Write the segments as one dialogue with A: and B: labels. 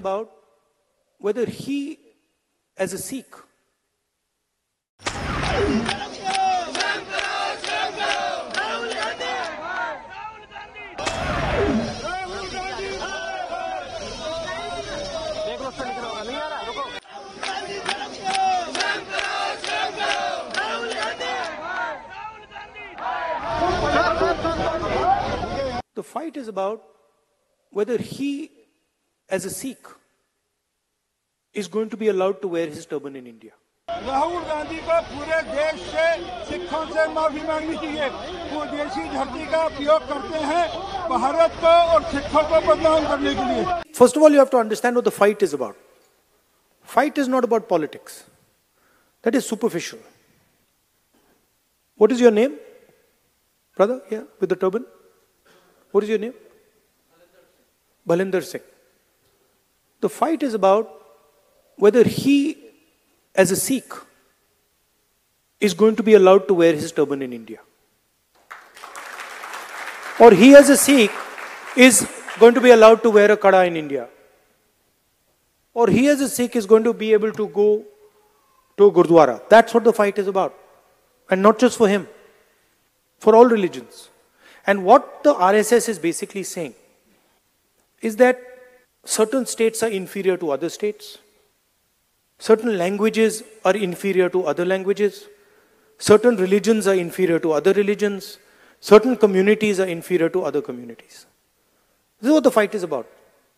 A: about whether he, as a Sikh, the fight is about whether he, as a Sikh, is going to be allowed to wear his turban in India.
B: Rahul Gandhi को पूरे देश से सिखों से माफी मांगनी चाहिए। वो देशी धरती का उपयोग करते हैं भारत को और सिखों को बदनाम करने के लिए।
A: First of all, you have to understand what the fight is about. Fight is not about politics. That is superficial. What is your name? Brother, here, with the turban. What is your name? Balinder Singh. The fight is about whether he, as a Sikh, is going to be allowed to wear his turban in India. Or he, as a Sikh, is going to be allowed to wear a kada in India. Or he, as a Sikh, is going to be able to go to a Gurdwara. That's what the fight is about. And not just for him, for all religions. And what the RSS is basically saying is that certain states are inferior to other states. Certain languages are inferior to other languages. Certain religions are inferior to other religions. Certain communities are inferior to other communities. This is what the fight is about.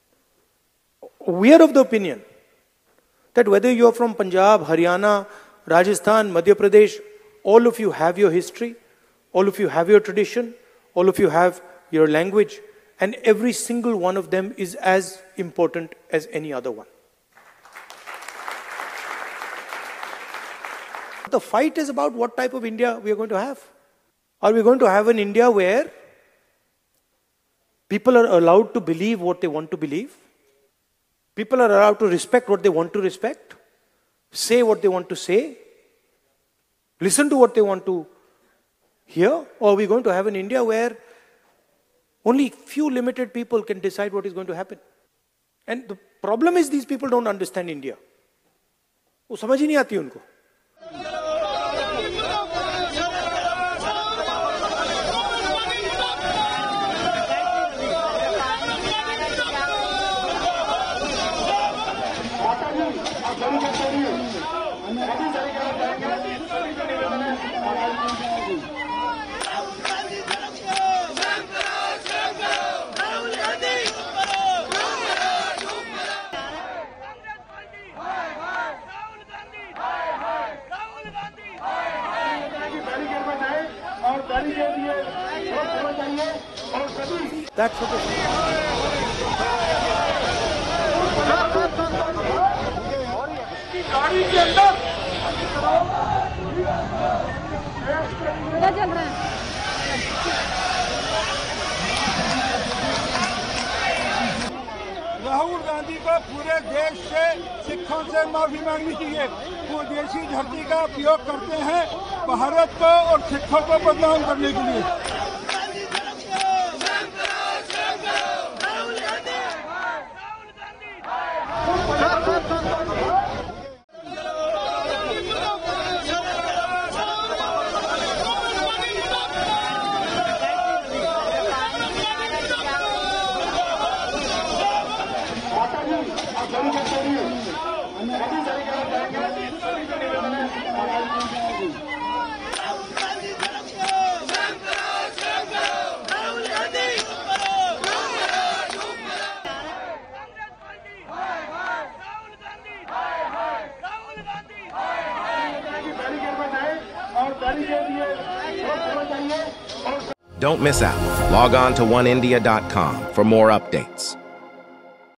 A: We are of the opinion that whether you are from Punjab, Haryana, Rajasthan, Madhya Pradesh, all of you have your history, all of you have your tradition, all of you have your language, and every single one of them is as important as any other one. The fight is about what type of India we are going to have. Are we going to have an India where people are allowed to believe what they want to believe? People are allowed to respect what they want to respect, say what they want to say, listen to what they want to hear? Or are we going to have an India where only few limited people can decide what is going to happen? And the problem is these people don't understand India. वो समझ ही नहीं आती उनको. That's what it is.
B: Rahul Gandhi को पूरे देश से सिखों से माफी मांगनी चाहिए। वो देशी धरती का उपयोग करते हैं भारत को और सिखों को बदनाम करने के लिए।
C: Don't miss out. Log on to oneindia.com for more updates.